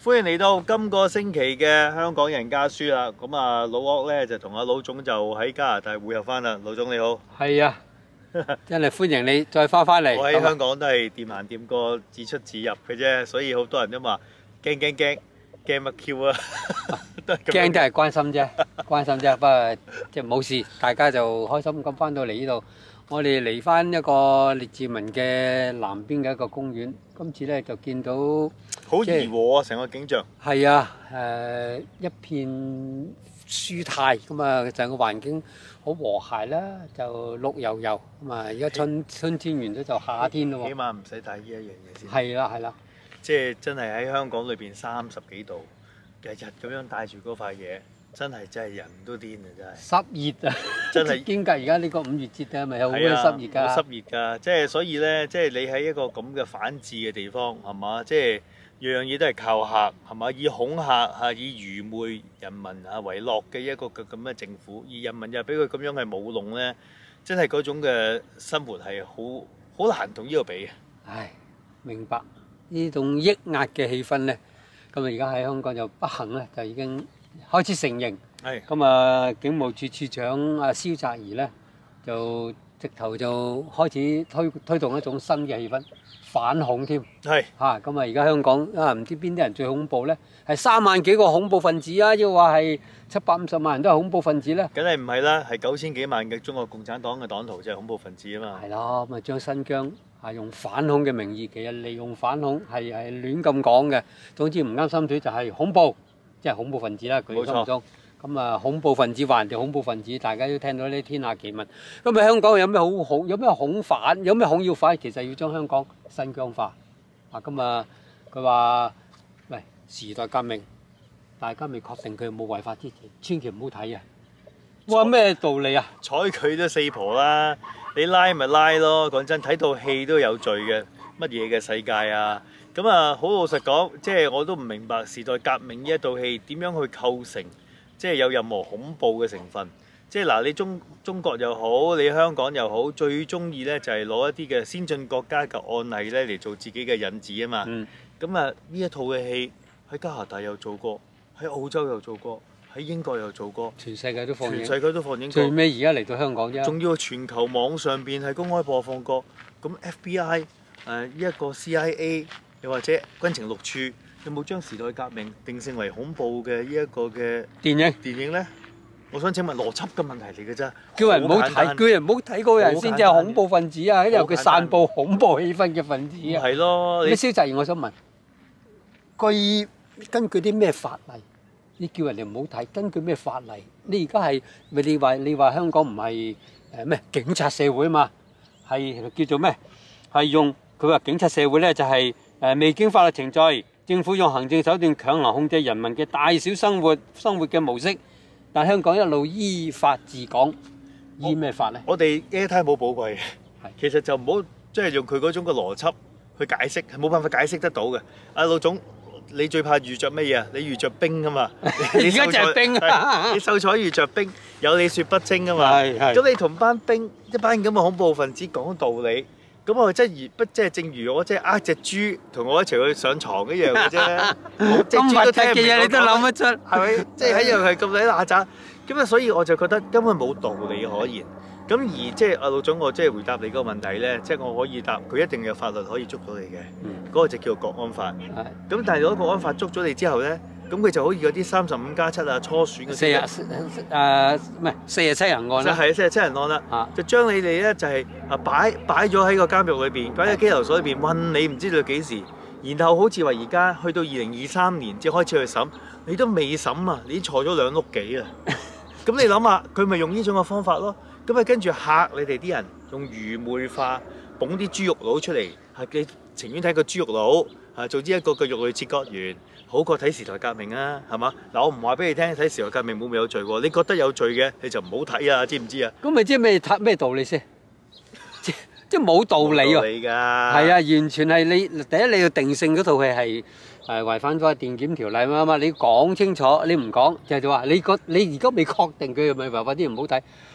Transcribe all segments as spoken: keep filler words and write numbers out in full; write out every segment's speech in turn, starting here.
歡迎嚟到今個星期嘅香港人家書啦。咁啊，老柯咧就同阿老總就喺加拿大會合翻啦。老總你好， 係啊，真係歡迎你再翻返嚟。 我喺香港都係掂行掂過，自出自入嘅啫，所以好多人都話驚驚驚驚乜 Q 啊？ 驚都係關心啫，關心啫，不過即係冇事，大家就開心咁翻到嚟呢度。我哋嚟翻一個列治文嘅南邊嘅一個公園，今次咧就見到好怡和啊，成個景象。 係啊，誒一片舒泰咁啊，成個環境好和諧啦，就綠油油咁啊！而家春春天完咗就夏天咯喎。 起碼唔使帶呢一樣嘢先。 係啦，係啦。 即係真係喺香港裏邊三十幾度，日日咁樣帶住嗰塊嘢，真係真係人都癲啊！真係濕熱啊！ 真係堅㗎，而家呢個五月節啊，咪有好多係啊， 濕熱㗎。 好濕熱㗎，即係所以咧，即係你喺一個咁嘅反智嘅地方，係嘛？即係樣樣嘢都係靠嚇，係嘛？以恐嚇嚇，以愚昧人民啊為樂嘅一個咁嘅政府，而人民又俾佢咁樣嘅舞弄咧，真係嗰種嘅生活係好好難同呢個比嘅。 唉，明白呢種抑壓嘅氣氛咧，咁啊而家喺香港就不幸咧，就已經開始成形。 係咁啊，警務處處長阿蕭澤頤咧，就直頭就開始推推動一種新嘅氣氛，反恐添係嚇。咁啊，而家香港啊，唔知邊啲人最恐怖咧？係三萬幾個恐怖分子啊，要話係七百五十萬人都係恐怖分子咧？ 梗係唔係啦，係九千幾萬嘅中國共產黨嘅黨徒就係恐怖分子啊嘛。 係咯，咁啊將新疆係用反恐嘅名義，其實利用反恐係係亂咁講嘅。總之唔啱心水就係恐怖，即係恐怖分子啦。佢哋心目中咁啊，恐怖分子話人哋恐怖分子，大家都聽到呢天下奇聞。咁喺香港有咩好恐？有咩恐反？有咩恐要反？其實要將香港新疆化。啊，咁啊，佢話喂時代革命，大家未確定佢有冇違法之前，千祈唔好睇啊！哇，咩道理啊？ 睬佢都四婆啦，你拉咪拉咯。講真，睇套戲都有罪嘅，乜嘢嘅世界啊？咁啊，好老實講，即係我都唔明白時代革命呢一套戲點樣去構成，即係有任何恐怖嘅成分。即係嗱，你中中國又好，你香港又好，最中意咧就係攞一啲嘅先進國家嘅案例咧嚟做自己嘅引子啊嘛。 嗯。 咁啊，呢一套嘅戲喺加拿大有做過，喺澳洲有做過，喺英國有做過， 全世界都放映， 全世界都放映過。 最尾而家嚟到香港啫。 仲要全球網上邊係公開播放過。咁 F B I 誒呢一個 C I A 又或者軍情六處有冇將時代革命定性為恐怖嘅呢一個嘅電影電影咧？我想請問邏輯嘅問題嚟嘅啫， 叫人唔好睇，叫人唔好睇嗰個人先至係恐怖分子啊！因為佢散佈恐怖氣氛嘅分子啊。 係咯， 你蕭澤頤，我想問，據根據啲咩法例？你叫人哋唔好睇，根據咩法例？你而家係咪你話你話香港唔係誒咩警察社會啊嘛？係叫做咩？係用佢話警察社會咧就係誒未經法律程序，政府用行政手段強行控制人民嘅大小生活生活嘅模式。但香港一路依法治港，依咩法咧？ 我哋 airtime 冇寶貴嘅，其實就唔好即係用佢嗰種嘅邏輯去解釋，係冇辦法解釋得到嘅。阿老總，你最怕遇着乜嘢啊？你遇着冰啊嘛！ 而家就係冰啊！ 你秀才遇着冰，有理説不清啊嘛！咁你同班兵一班咁嘅恐怖分子講道理。咁我即係不即係正如我即係呃隻豬同我一齊去上床一樣嘅啫， 咁核突嘅嘢你都諗得出， 係咪？即係一樣係咁鬼乸渣。咁啊，所以我就覺得根本冇道理可言。咁而即係阿老總，我即係回答你嗰個問題咧，即係我可以答佢一定有法律可以捉到你嘅，嗰個就叫國安法。咁但係如果國安法捉咗你之後咧，咁佢就好似嗰啲三十五加七啊初選嘅四日誒唔係四十七人案啦， 係四十七人案啦，就將你哋咧就係啊擺擺咗喺個監獄裏邊，擺喺拘留所裏邊韞你唔知道幾時，然後好似話而家去到二零二三年至開始去審，你都未審啊，你已經坐咗兩碌幾啊！咁你諗下，佢咪用呢種嘅方法咯？咁啊跟住嚇你哋啲人，用愚昧化捧啲豬肉佬出嚟，係你情願睇個豬肉佬啊，做之一個嘅肉類切割員。好過睇時代革命啊，係嘛？嗱，我唔話俾你聽，睇時代革命冇冇有罪喎。你覺得有罪嘅，你就唔好睇啊，知唔知啊？ 咁咪知咩咩道理先？即即冇道理喎。 道理㗎。係啊，完全係你第一你要定性嗰套戲係誒違反咗電檢條例嘛嘛，你講清楚，你唔講就係話你覺你而家未確定佢係咪違法啲唔好睇。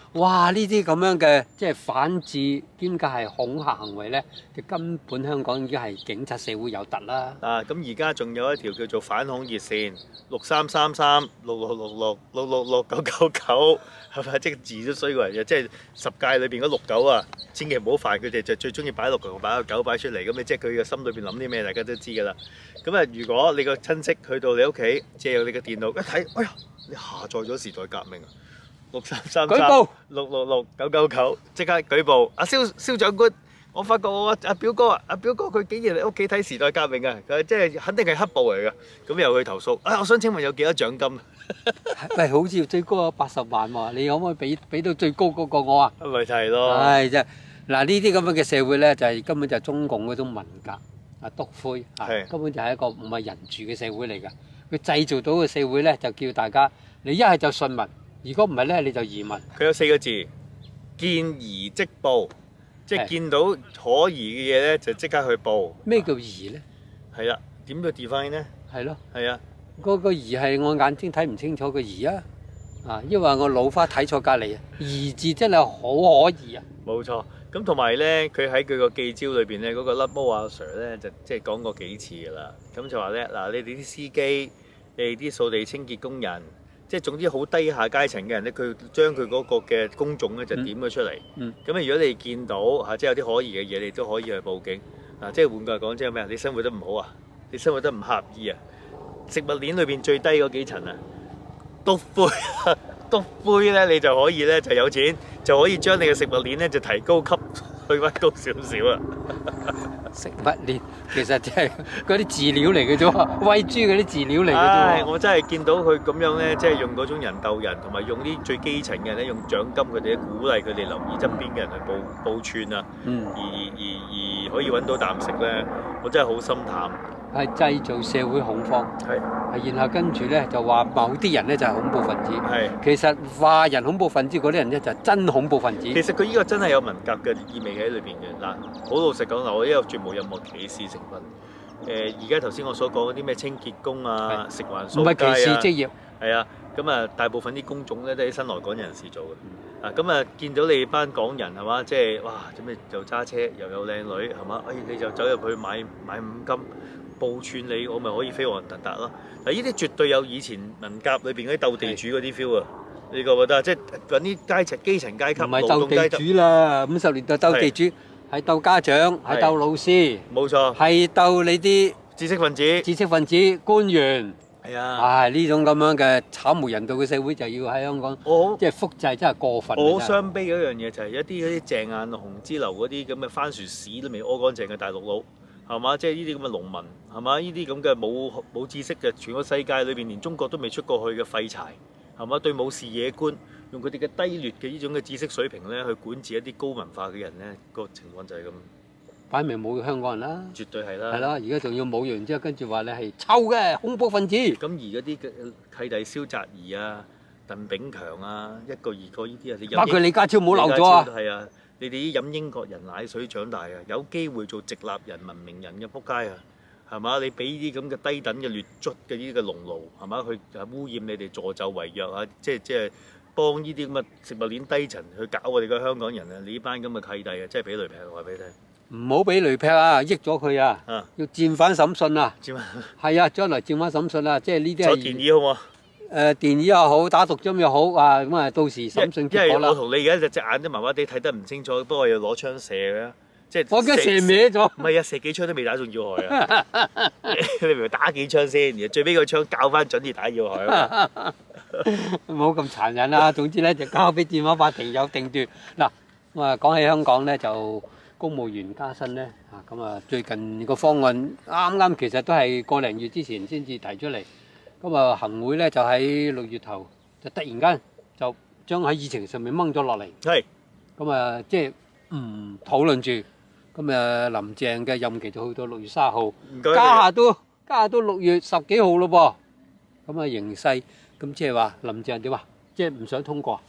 哇！呢啲咁樣嘅即係反智兼加係恐嚇行為咧，就根本香港已經係警察社會有突啦。 啊，咁而家仲有一條叫做反恐熱線，六三三三六六六六六六六九九九，係咪？即係字都衰過人嘅，即係十戒裏邊嗰六九啊，千祈唔好煩佢哋，就最中意擺六九擺個九擺出嚟，咁你即係佢嘅心裏邊諗啲咩，大家都知㗎啦。咁啊，如果你個親戚去到你屋企借你個電腦一睇，哎呀，你下載咗時代革命啊！六三三三六六六九九九，即刻舉報！阿蕭蕭長官，我發覺我阿表哥啊，阿表哥佢竟然嚟屋企睇時代革命啊！佢即係肯定係黑暴嚟㗎，咁又去投訴。啊，我想請問有幾多獎金？ 喂，好似最高有八十萬喎，你可唔可以俾俾到最高嗰個我啊？ 咪就係咯。 係啫，嗱呢啲咁樣嘅社會咧，就係根本就係中共嗰種文革啊，篤灰啊，根本就係一個唔係人住嘅社會嚟㗎。佢製造到嘅社會咧，就叫大家你一係就順民。如果唔係咧，你就移民。佢有四個字：見疑即報，即係見到可疑嘅嘢咧，就即刻去報。 咩叫疑咧？ 係啦，點叫 define 咧？ 係咯， 係啊。 嗰個疑係我眼睛睇唔清楚嘅疑啊，啊，因為我老花睇錯隔離啊。疑字真係好可疑啊！ 冇錯，咁同埋咧，佢喺佢個記招裏邊咧，嗰個甩毛阿 Sir 咧，就即係講過幾次㗎啦。咁就話咧，嗱，你哋啲司機，你哋啲掃地清潔工人。即係總之好低下階層嘅人咧，佢將佢嗰個嘅工種咧就點咗出嚟。咁啊、嗯，如果你見到嚇，即係有啲可疑嘅嘢，你都可以去報警。嗱，即係換句話講，即係咩啊？你生活得唔好啊，你生活得唔合意啊，食物鏈裏邊最低嗰幾層啊，篤灰篤灰咧，你就可以咧就有錢，就可以將你嘅食物鏈咧就提高級，去翻高少少啊。 食物鏈其實即係嗰啲飼料嚟嘅啫喎，餵豬嗰啲飼料嚟嘅啫喎。 唉，我真係見到佢咁樣咧，即係用嗰種人鬥人，同埋用啲最基層嘅人咧，用獎金佢哋鼓勵佢哋留意側邊嘅人去報報串啊， 嗯， 而而而可以揾到啖食咧，我真係好心淡。 係製造社會恐慌， 係係，然後跟住咧就話某啲人咧就係恐怖分子， 係。 其實話人恐怖分子嗰啲人咧就係真恐怖分子。 其實佢呢個真係有文革嘅意味喺裏邊嘅。嗱，好老實講，嗱，我呢個絕無任何歧視成分。誒，而家頭先我所講嗰啲咩清潔工啊、食環掃街啊， 唔係歧視職業。 係啊，咁啊，大部分啲工種咧都係新來港人士做嘅。啊，咁啊，見到你班港人係嘛，即係哇，做咩又揸車又有靚女係嘛？哎，你就走入去買買五金。報串你，我咪可以飛黃騰達咯！嗱，呢啲絕對有以前文革裏邊嗰啲鬥地主嗰啲 feel 啊！你覺唔覺得啊？即係揾啲階層基層階級， 唔係鬥地主啦，五十年代鬥地主係鬥家長，係鬥老師， 冇錯， 係鬥你啲知識分子、 知識分子官員。 係啊， 唉，呢種咁樣嘅慘無人道嘅社會就要喺香港，即係複製真係過分。 我好傷悲嘅一樣嘢就係一啲嗰啲鄭雁紅之流嗰啲咁嘅番薯屎都未屙乾淨嘅大陸佬。係嘛？即係呢啲咁嘅農民，係嘛？呢啲咁嘅冇冇知識嘅，全個世界裏邊連中國都未出過去嘅廢柴，係嘛？對冇視野觀，用佢哋嘅低劣嘅呢種嘅知識水平咧，去管治一啲高文化嘅人咧，個情況就係咁。擺明冇香港人啦，絕對係啦。係啦，而家仲要侮辱完之後，跟住話你係臭嘅恐怖分子。咁而嗰啲嘅契弟蕭澤頤啊、鄧炳強啊，一個二個呢啲啊，你包括李家超冇漏咗啊？係啊。你哋啲飲英國人奶水長大啊，有機會做直立人、文明人嘅仆街啊，係嘛？你俾啲咁嘅低等嘅劣質嘅呢啲嘅農奴係嘛？去污染你哋助紂為虐啊！即係即係幫呢啲咁嘅食物鏈低層去搞我哋嘅香港人啊！你呢班咁嘅契弟啊，真係俾雷劈我話俾你聽。唔好俾雷劈啊！益咗佢啊！啊要戰反審訊啊！戰反係啊！將來戰反審訊啊！即係呢啲係。做電椅好冇？誒電椅又好，打毒針又好啊！咁啊，到時審訊結果啦。因為我同你而家隻眼都麻麻地睇得唔清楚，不過要攞槍射嘅，即係我驚射歪咗。唔係啊，射幾槍都未打中要害啊！你明唔明打幾槍先？然後最尾個槍校翻準啲打要害啊！唔好咁殘忍啦。總之咧，就交俾戰反法庭有定奪。嗱，咁啊講起香港咧，就公務員加薪咧啊，咁啊最近個方案啱啱其實都係個零月之前先至提出嚟。咁啊，行會咧就喺六月頭就突然間就將喺議程上面掹咗落嚟。係。咁啊，即係唔討論住。咁啊，林鄭嘅任期就去到六月三號。唔該。家下都家下都六月十幾號咯噃。咁啊，形勢咁即係話林鄭點啊？即係唔想通過。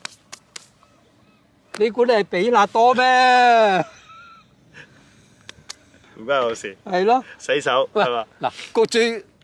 你估你係比辣多咩？唔關我事。係咯。洗手係嘛？嗱，個最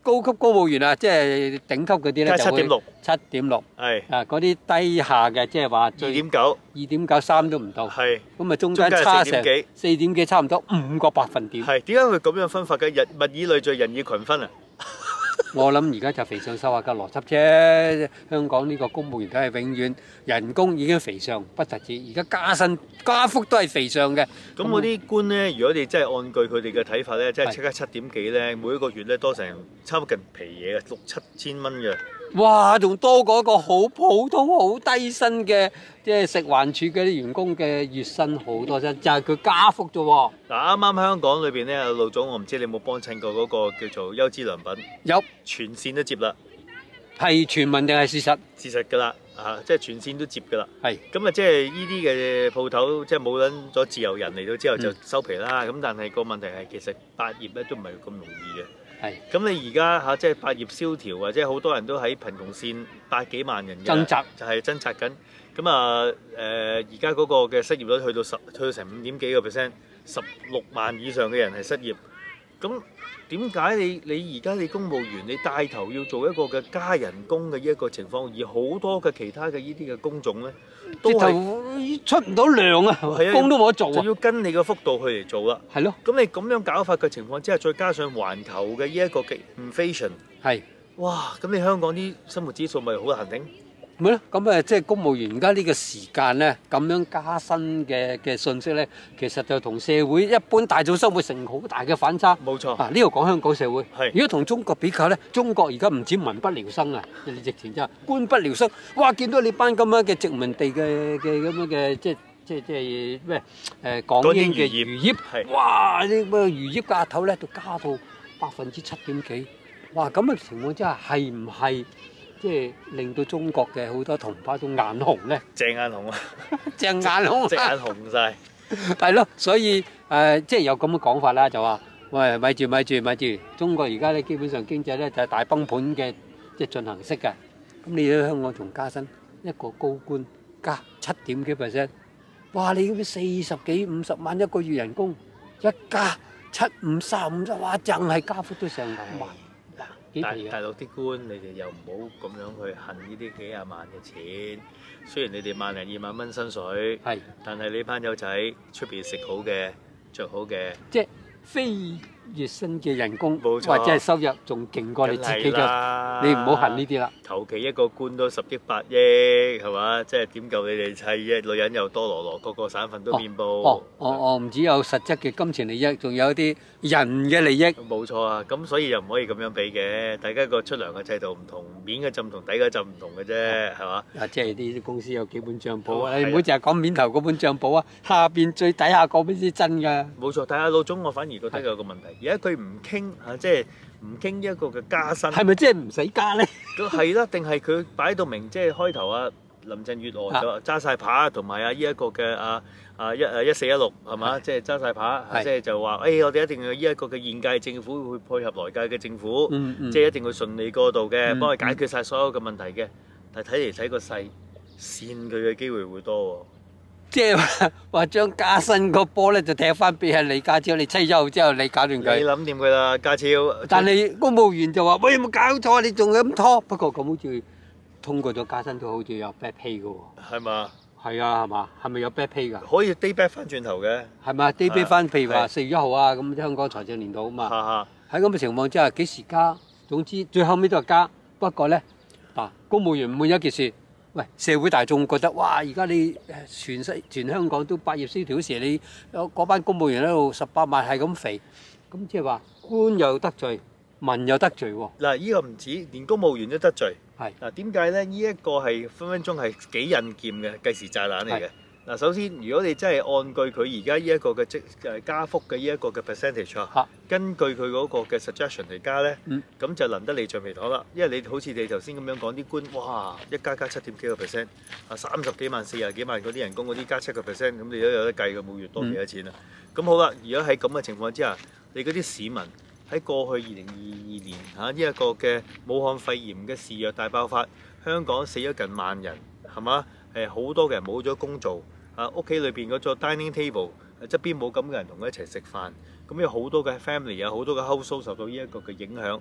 高級公務員啊，即係頂級嗰啲咧， 加七點六， 七點六。 係啊，嗰啲低下嘅，即係話二最點九， 二點九三都唔到。 係咁啊，中間中間差成係四點幾， 四點幾，差唔多五個百分點。 係點解佢咁樣分法嘅？人物以類聚，人以群分啊！ 我諗而家就肥上瘦下嘅邏輯啫。香港呢個公務員梗係永遠人工已經肥上不特止，而家加薪加幅都係肥上嘅。 咁嗰啲官咧，如果你真係按據佢哋嘅睇法咧，即係係即刻七點幾咧，每一個月咧多成差唔多近皮嘢嘅，六七千蚊嘅。 哇，仲多過一個好普通、好低薪嘅，即係食環署嘅啲員工嘅月薪好多啫，就係佢加幅啫喎。 嗱，啱啱香港裏邊咧，陸總，我唔知你有冇幫襯過嗰個叫做優之良品， 有全線都接啦， 係傳聞定係事實？ 事實㗎啦，啊，即係全線都接㗎啦。 係咁啊，即係呢啲嘅鋪頭，即係冇撚咗自由人嚟到之後就收皮啦。咁、但係個問題係其實百業咧都唔係咁容易嘅。 係咁你而家嚇即係百業蕭條，或者好多人都喺貧窮線百幾萬人嘅掙扎， 就係掙扎緊。咁啊誒，而家嗰個嘅失業率去到十，去到成五點幾個 percent，十六萬以上嘅人係失業。咁點解你你而家你公務員你帶頭要做一個嘅加人工嘅呢一個情況，而好多嘅其他嘅呢啲嘅工種咧，都直係頭出唔到糧啊， 係啊工都冇得做就啊。 要跟你個幅度去嚟做啦。 係咯， 咁你咁樣搞法嘅情況之下，再加上環球嘅呢一個嘅 inflation， 係哇！咁你香港啲生活指數咪好難頂？ 咪咯？咁誒，即係公務員而家呢個時間咧，咁樣加薪嘅嘅信息咧，其實就同社會一般大眾生活成好大嘅反差。 冇錯， 啊！呢度講香港社會， 係如果同中國比較咧，中國而家唔止民不聊生啊，你直情真係官不聊生。哇！見到你班咁樣嘅殖民地嘅嘅咁樣嘅，即係即係即係咩誒港英嘅漁業， 係哇！呢個漁業價頭咧，就加到百分之七點幾。哇！咁嘅情況之下，係唔係即係令到中國嘅好多同胞都眼紅咧？ 隻眼紅啊， 隻眼紅， 隻眼紅晒。 係咯，所以誒、呃，即係有咁嘅講法啦，就話喂，咪住咪住咪住，中國而家咧基本上經濟咧就係大崩盤嘅，即係進行式嘅。咁你喺香港仲加薪，一個高官加七點幾 percent，哇！你咁四十幾五十萬一個月人工，一加七五三五，哇！淨係加幅都成兩萬，幾大皮嘅。 大陸啲官，你哋又唔好咁樣去恨呢啲幾廿萬嘅錢。雖然你哋萬零二萬蚊薪水， 係但係你班友仔出邊食好嘅、着好嘅， 即係非月薪嘅人工冇錯或者係收入仲勁過你自己梗係嘅， 啦你唔好恨呢啲啦。 求其一個官都十億八億，係嘛？即係點夠你哋砌啫？女人又多羅羅，個個省份都面報。 哦，我我唔只有實質嘅金錢利益，仲有啲人嘅利益。 冇錯啊，咁所以又唔可以咁樣比嘅，大家個出糧嘅制度唔同，面嘅浸同底嘅浸唔同嘅啫，係嘛？ 啊，即係呢啲公司有幾本帳簿啊， 哦你唔好淨係講面頭嗰本帳簿啊，下邊最底下嗰本先真㗎。 冇錯，但係阿老總我反而覺得有個問題，而家佢唔傾嚇，即係唔傾一個嘅加薪， 係咪即係唔使加咧？ 咁係啦，定係佢擺到明，即係開頭啊林鄭月娥就揸晒牌，同埋啊呢一個嘅啊啊一誒一四一六係嘛，即係揸晒牌， 係即係就話誒我哋一定要呢一個嘅現屆政府會配合來屆嘅政府， 嗯嗯即係一定會順利過渡嘅， 嗯幫佢解決晒所有嘅問題嘅。但係睇嚟睇個勢，跣佢嘅機會會多即係話話將加薪個波咧就踢翻俾係李家超，你吹咗後之後你搞掂喎。你佢。 諗掂佢啦，家超。 但係公務員就話：喂，有冇搞錯啊？你仲咁拖？不過咁好似通過咗加薪都好似有 back pay 嘅喎。 係嘛？ 係啊，係嘛？係咪有 back pay 㗎？ 可以 day back 翻轉頭嘅。 係咪 day pay 翻？譬如話係四月一號啊，咁香港財政年度啊嘛。 哈哈。 喺咁嘅情況之下，幾時加？總之最後尾都係加。不過咧，嗱，公務員唔滿一件事，喂，社會大眾覺得哇，而家你誒全世全香港都百業蕭條時，你有嗰班公務員喺度十八萬係咁肥，咁即係話官又得罪，民又得罪喎。 嗱，呢個唔止，連公務員都得罪。 係嗱，點解咧？呢一個係分分鐘係幾印劍嘅計時炸彈嚟嘅。嗱，首先如果你真係按據佢而家呢一個嘅即誒加幅嘅呢一個嘅 percentage 啊嚇， 根據佢嗰個嘅 suggestion 嚟加咧， 嗯咁就能得你橡皮糖啦。因為你好似你頭先咁樣講啲官，哇，一加加七點幾個 percent，啊三十幾萬、四十幾萬嗰啲人工嗰啲加七個 percent，咁你都有得計嘅，每月多幾多錢啊？咁好啦，如果喺咁嘅情況之下，你嗰啲市民喺過去二零二二年嚇呢一個嘅武漢肺炎嘅肆虐大爆發，香港死咗近萬人，係嘛？誒好多嘅人冇咗工做，啊屋企裏邊嗰座 dining table 側邊冇咁嘅人同佢一齊食飯，咁有好多嘅 family 有好多嘅 household 受到呢一個嘅影響。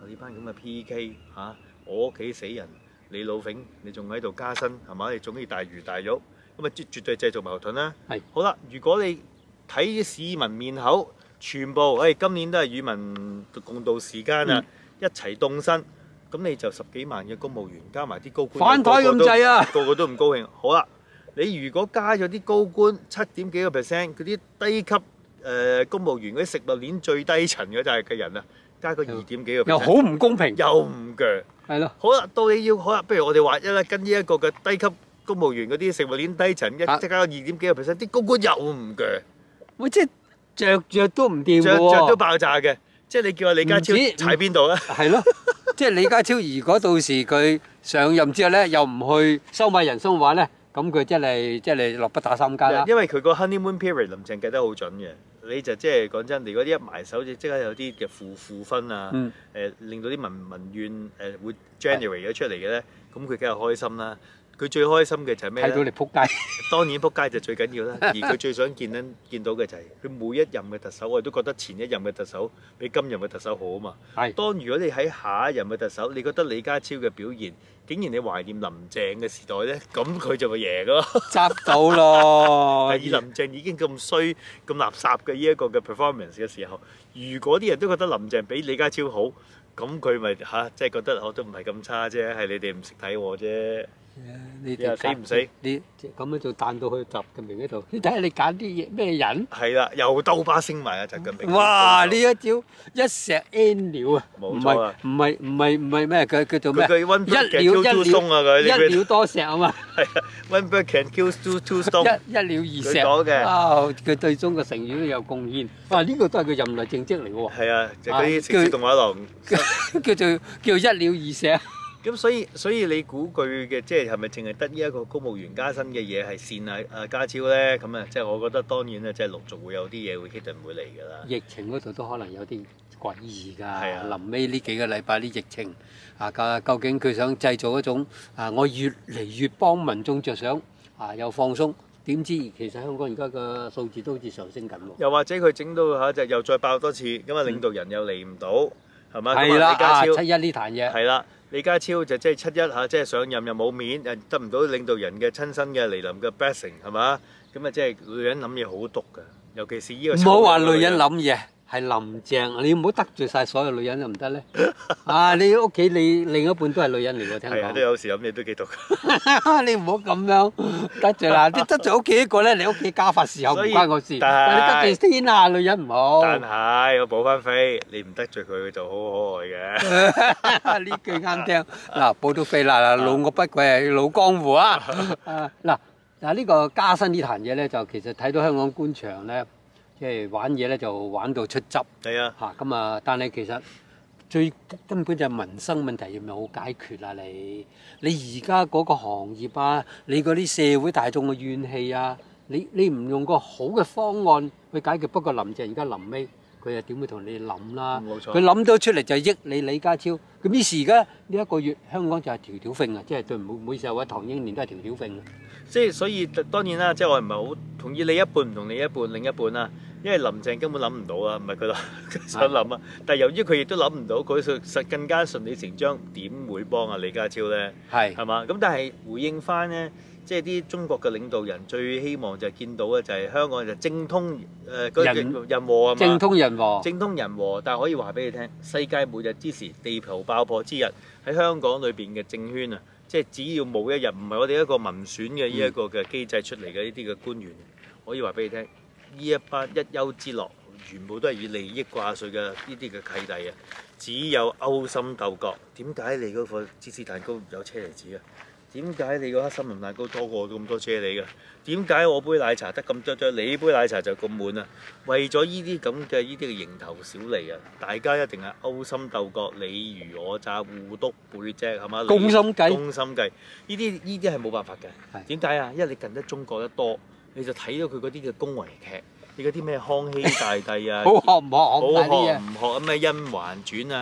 呢班咁嘅 P K 嚇、啊，我屋企死人，你老揈，你仲喺度加薪係嘛？你仲要大魚大肉，咁啊絕絕對製造矛盾啦。 係好啦，如果你睇市民面口，全部誒、哎、今年都係與民共度時間啊，嗯、一齊凍薪，咁你就十幾萬嘅公務員加埋啲高官， 反台咁滯啊， 個個都唔高興。好啦，你如果加咗啲高官七點幾個 percent，嗰啲低級誒、呃、公務員嗰啲食物鏈最低層嗰陣嘅人啊，加個二點幾個 percent， 又好唔公平， 又唔鋸。 係咯。 好啦，到你要好啦，不如我哋劃一啦，跟呢一個嘅低級公務員嗰啲食物鏈低層一即加個二點幾個 percent，啲高官又唔鋸。 喂，即係着着都唔掂喎， 着着都爆炸嘅。即係你叫阿李家超踩邊度咧？ 係咯，即係李家超如果到時佢上任之後咧，又唔去收買人心嘅話咧，咁佢真係真係落不打三間啦。 因為佢個 honeymoon period 林鄭計得好準嘅，你就即係講真，如果啲一埋手就即刻有啲嘅負負分啊，誒、 嗯呃、令到啲民民怨誒會 generate 咗出嚟嘅咧，咁佢梗係開心啦。佢最開心嘅就係咩咧？ 睇到你撲街，當然撲街就最緊要啦。而佢最想見咧見到嘅就係佢每一任嘅特首，我哋都覺得前一任嘅特首比今任嘅特首好啊嘛。係。當如果你喺下一任嘅特首，你覺得李家超嘅表現，竟然你懷念林鄭嘅時代咧，咁佢就會贏咯。執到咯。係以林鄭已經咁衰、咁垃圾嘅呢一個嘅 performance 嘅時候，如果啲人都覺得林鄭比李家超好，咁佢咪嚇即係覺得我都唔係咁差啫，係你哋唔識睇我啫。你哋死唔死？你咁樣就彈到去習近平嗰度，你睇下你揀啲嘢咩人？係啦，又兜巴升埋啊！習近平。哇！呢一招一石 N 鳥啊！冇錯啊！唔係唔係唔係咩？佢佢做咩？一鳥一鳥一鳥多石啊嘛！係啊 ，One bird can kill two two stone。一一鳥二石。佢講嘅。啊！佢對中國成語都有貢獻。哇！呢個都係佢任內政績嚟喎。係啊，就嗰啲城市動畫廊叫做叫一鳥二石。咁所以所以你估佢嘅即係係咪淨係得呢一個公務員加薪嘅嘢係線啊啊家超咧？咁啊即係我覺得當然咧，即係陸續會有啲嘢會一定會嚟㗎啦。疫情嗰度都可能有啲詭異㗎。係啊，臨尾呢幾個禮拜啲疫情啊，究竟佢想製造一種啊，我越嚟越幫民眾着想啊，又放鬆，點知其實香港而家個數字都好似上升緊喎。又或者佢整到嚇就又再爆多次，咁啊領導人又嚟唔到，係嘛？係啦，啊七一呢壇嘢。係啦。李家超就即係七一嚇，即係上任又冇面，誒得唔到領導人嘅親身嘅嚟臨嘅 blessing 係嘛？咁啊即係女人諗嘢好毒㗎，尤其是呢個。唔好話女人諗嘢，係林鄭，你唔好得罪晒所有女人就唔得咧。啊，你屋企你另一半都係女人嚟㗎，聽講。係啊，都有時諗嘢都幾毒。你唔好咁樣得罪啦，你得罪屋企一個咧，你屋企家法事後唔關我事。但係你得罪天下女人唔好。但係我補翻飛，你唔得罪佢，佢就好可愛嘅。呢句啱聽。嗱，補到飛啦，老我不愧係老江湖啊！啊嗱嗱呢個加薪呢壇嘢咧，就其實睇到香港官場咧。即係玩嘢咧，就玩到出汁。係啊，嚇咁啊！但係其實最根本就係民生問題，要咪好解決啊？你你而家嗰個行業啊，你嗰啲社會大眾嘅怨氣啊，你你唔用個好嘅方案去解決。不過林鄭而家臨尾，佢又點會同你諗啦？冇錯。佢諗到出嚟就益你李家超。咁於是而家呢一個月香港就係條條揈啊！即係對唔每每時候話唐英年都係條條揈啊！即係所以當然啦，即係我唔係好同意你一半唔同你一半另一半啦。因為林鄭根本諗唔到啊，唔係佢諗想諗啊，但係由於佢亦都諗唔到，佢實更加順理成章點會幫阿李家超咧？係係嘛？咁但係回應翻咧，即係啲中國嘅領導人最希望就係見到嘅就係香港就政通誒嗰個人和啊嘛，政通人和，政通人和。但係可以話俾你聽，世界末日之時，地球爆破之日，喺香港裏邊嘅政圈啊，即係只要冇一日唔係我哋一個民選嘅呢一個嘅機制出嚟嘅呢啲嘅官員，可以話俾你聽。呢一班一丘之貉，全部都係以利益掛帥嘅呢啲嘅契弟啊！只有勾心鬥角。點解你嗰個芝士蛋糕有車厘子啊？點解你嗰黑森林蛋糕多過咁多啫喱㗎？點解我杯奶茶得咁多啫？你杯奶茶就咁滿啊？為咗呢啲咁嘅呢啲嘅蠅頭小利啊，大家一定係勾心鬥角，你虞我詐，互篤背脊係嘛？攻心計，攻心計，呢啲呢啲係冇辦法嘅。點解啊？因為你近得中國得多。你就睇到佢嗰啲嘅宮闱劇，你嗰啲咩康熙大帝啊，好學唔學？好學唔學啊？咩甄嬛傳啊，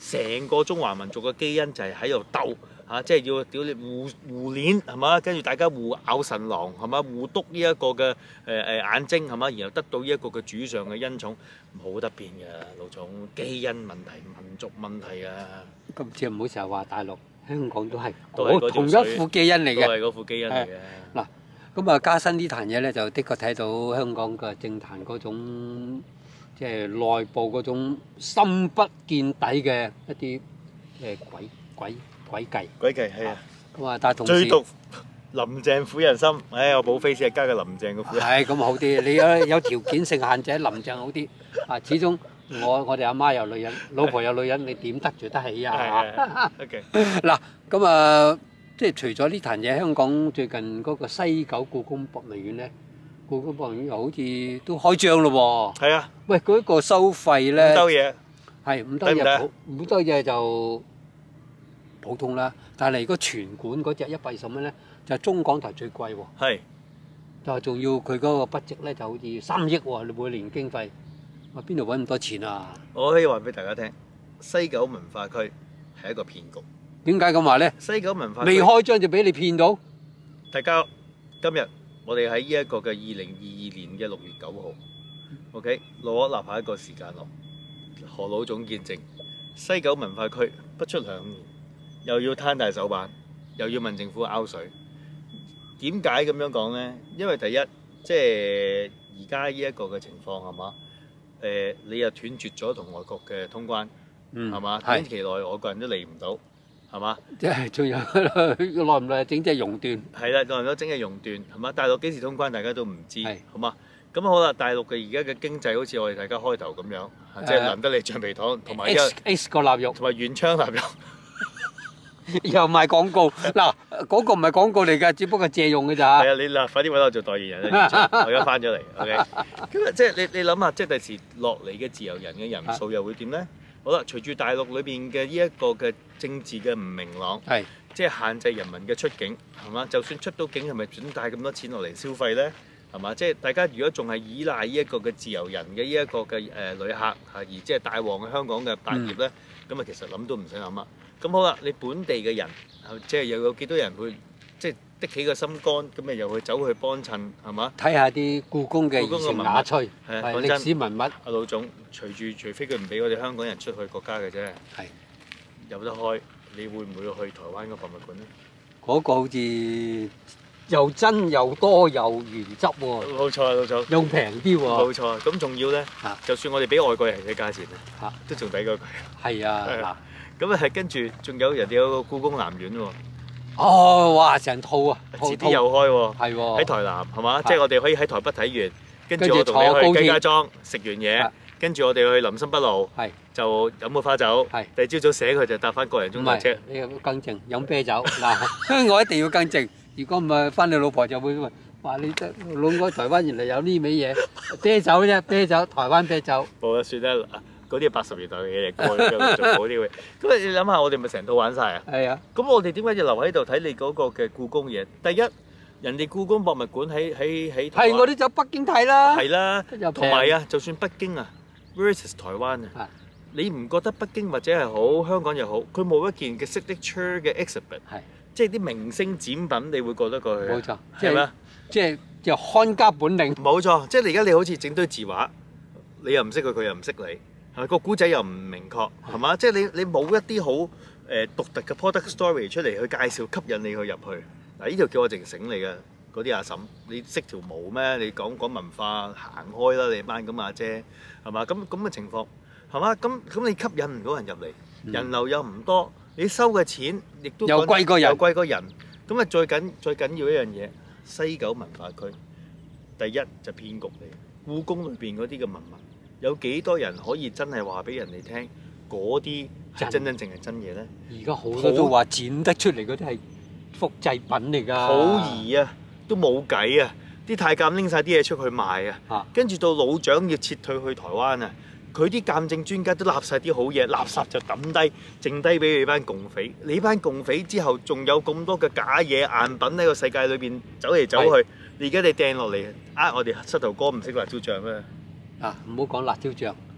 成個中華民族嘅基因就係喺度鬥嚇，即係要屌你互互鏈係嘛，跟住大家互咬神囊係嘛，互篤呢一個嘅誒誒眼睛係嘛，然後得到呢一個嘅主上嘅恩寵，冇得變嘅，老總基因問題、民族問題啊！ 今次唔好成日話大陸，香港都係都係嗰同條水一副基因嚟嘅。 都係嗰副基因嚟嘅。 嗱，咁啊加新呢壇嘢咧，就的確睇到香港嘅政壇嗰種即係內部嗰種深不見底嘅一啲誒詭詭詭計。 鬼計係啊！ 咁啊，但係同時最毒林鄭苦人心，唉，我冇 face 加個林鄭個苦。 係咁好啲，你有有條件性限制，林鄭好啲啊！始終我我哋阿媽有女人，老婆有女人，你點得罪得起啊？ OK， 嗱，咁啊，即係除咗呢壇嘢，香港最近嗰個西九故宮博物院咧，故宮博物院又好似都開張咯喎。 係啊， 喂，嗰個收費咧， 兜嘢係五兜抵唔抵啊嘢普，五兜嘢就普通啦。但係如果全館嗰只一百二十蚊咧，就中港台最貴喎。 係就係仲要佢嗰個 budget 咧，就好似三億喎，你每年經費，我邊度揾咁多錢啊？ 我可以話俾大家聽，西九文化區係一個騙局。 點解咁話咧？ 西九文化區未開張就俾你騙到？ 大家今日我哋喺呢一個嘅二零二二年嘅六月九號 ，OK，攞立下一個時間落，何老總見證西九文化區不出兩年，又要攤大手板，又要問政府拗水。點解咁樣講呢？因為第一，即係而家呢一個嘅情況係嘛？誒、呃，你又斷絕咗同外國嘅通關， 嗯， 係嘛？ 係短期內外國人都嚟唔到，係嘛？ 即係仲有耐唔耐整隻熔斷？ 係啦，耐唔耐整嘅熔斷係嘛？大陸幾時通關大家都唔知， 係好嘛？咁好啦，大陸嘅而家嘅經濟好似我哋大家開頭咁樣，即係難得你橡皮糖同埋一 X X 個臘肉， 同埋原槍臘肉。 又賣廣告。嗱，嗰個唔係廣告嚟㗎，只不過借用㗎咋。 係啊，你嗱快啲揾我做代言人啦！我而家翻咗嚟，OK。咁啊，即係你你諗下，即係第時落嚟嘅自由人嘅人數又會點咧？好啦，隨住大陸裏邊嘅呢一個嘅政治嘅唔明朗， 係即係限制人民嘅出境，係嘛？就算出到境，係咪準帶咁多錢落嚟消費咧？係嘛？即係大家如果仲係依賴呢一個嘅自由人嘅呢一個嘅誒旅客係而即係帶旺香港嘅百業咧，咁啊其實諗都唔使諗啊！咁好啦，你本地嘅人，即係又有幾多人會即係的起個心肝，咁咪又去走去幫襯，係嘛？ 睇下啲故宮嘅故宮嘅儀情雅趣，係係講真歷史文物。 阿老總，隨住除非佢唔俾我哋香港人出去國家嘅啫， 係有得開，你會唔會去台灣個博物館咧？ 嗰個好似又真又多又原汁喎， 冇錯，冇錯， 又平啲喎。 冇錯。咁仲要咧啊， 就算我哋俾外國人嘅價錢咧， 嚇都仲抵過佢。 係啊， 係嗱， 咁啊係跟住仲有人哋有個故宮南院喎， 哦，哇，成套啊，套遲啲又開喎， 係喎， 喺台南係嘛？ 係即係我哋可以喺台北睇完，跟跟住住我同你坐高鐵去雞家莊食完嘢係， 跟住我哋去林森北路係就飲個花酒， 係第二朝早醒佢就搭翻個零唔鐘頭車係。你要更正飲啤酒嗱，我一定要更正。如果唔係，翻你老婆就會話你得老哥台灣原來有呢味嘢，啤酒啫，啤酒，台灣啤酒。 冇啦，算啦，嗰啲係八十年代嘅嘢嚟，過咗嘅做好啲嘅。咁你諗下，我哋咪成套玩晒啊！ 係啊， 咁我哋點解要留喺度睇你嗰個嘅故宮嘢？第一，人哋故宮博物館喺喺喺台灣係我哋走北京睇啦。 係啦又，平同埋啊，就算北京啊 versus 台灣啊係， 你唔覺得北京或者係好香港又好，佢冇一件嘅 signature 嘅 exhibit， 係即係啲明星展品，你會覺得過去冇錯，即係咩係？即係即係看家本領。 冇錯，即係你而家你好似整堆字畫，你又唔識佢，佢又唔識你，係咪個古仔又唔明確，係嘛？即係你你冇一啲好誒獨特嘅 product story 出嚟去介紹，吸引你去入去。嗱，呢條叫我淨醒你嘅嗰啲阿嬸，你識條毛咩？你講講文化行開啦，你班咁阿姐係嘛？咁咁嘅情況係嘛？咁咁你吸引唔到人入嚟，人流又唔多，你收嘅錢亦都又貴過人又貴過人。咁啊，最緊最緊要一樣嘢。西九文化區第一就騙局嚟，故宮裏邊嗰啲嘅文物有幾多人可以真係話俾人哋聽嗰啲係真真正係真嘢咧？ 而家好多都話剪得出嚟嗰啲係複製品嚟㗎。 好易啊，都冇計啊！啲太監拎晒啲嘢出去賣啊， 啊跟住到老蔣要撤退去台灣啊，佢啲鑑證專家都立晒啲好嘢，垃圾就抌低，剩低俾你班共匪。你班共匪之後仲有咁多嘅假嘢贗品喺個世界裏邊走嚟走去，你而家你掟落嚟，呃我哋膝頭哥唔識辣椒醬咩？ 啊，唔好講辣椒醬，